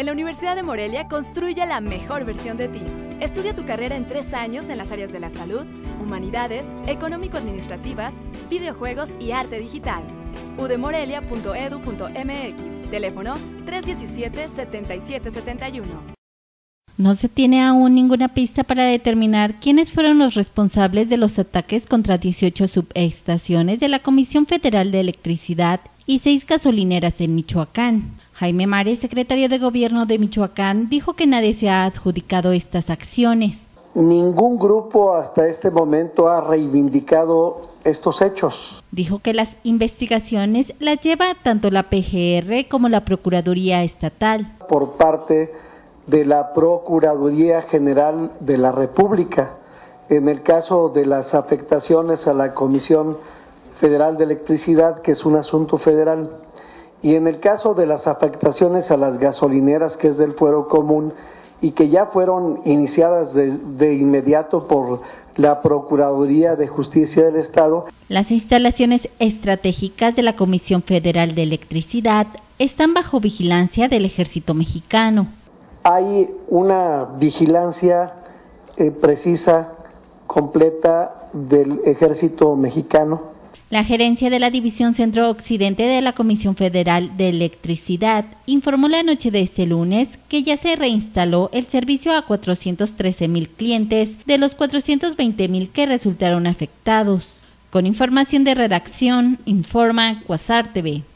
En la Universidad de Morelia construye la mejor versión de ti. Estudia tu carrera en 3 años en las áreas de la salud, humanidades, económico-administrativas, videojuegos y arte digital. udemorelia.edu.mx, teléfono 317-7771. No se tiene aún ninguna pista para determinar quiénes fueron los responsables de los ataques contra 18 subestaciones de la Comisión Federal de Electricidad y 6 gasolineras en Michoacán. Jaime Mares, secretario de Gobierno de Michoacán, dijo que nadie se ha adjudicado estas acciones. Ningún grupo hasta este momento ha reivindicado estos hechos. Dijo que las investigaciones las lleva tanto la PGR como la Procuraduría Estatal. Por parte de la Procuraduría General de la República, en el caso de las afectaciones a la Comisión Federal de Electricidad, que es un asunto federal, y en el caso de las afectaciones a las gasolineras, que es del fuero común, y que ya fueron iniciadas de inmediato por la Procuraduría de Justicia del Estado. Las instalaciones estratégicas de la Comisión Federal de Electricidad están bajo vigilancia del Ejército Mexicano. Hay una vigilancia precisa, completa del Ejército Mexicano. La gerencia de la División Centro-Occidente de la Comisión Federal de Electricidad informó la noche de este lunes que ya se reinstaló el servicio a 413,000 clientes de los 420,000 que resultaron afectados. Con información de redacción, informa Quasar TV.